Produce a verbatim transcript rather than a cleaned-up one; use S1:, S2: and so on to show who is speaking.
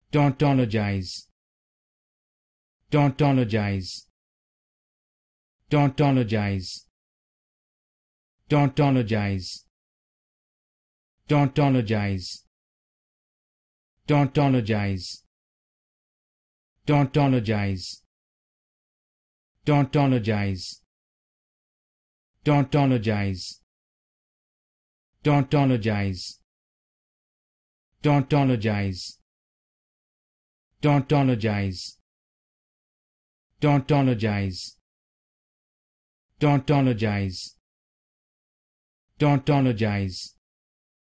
S1: Tautologize. Tautologize. Tautologize. Tautologize. Tautologize. Tautologize. Tautologize. Tautologize. Tautologize. Tautologize. Tautologize. Tautologize. Tautologize. Tautologize. Tautologize.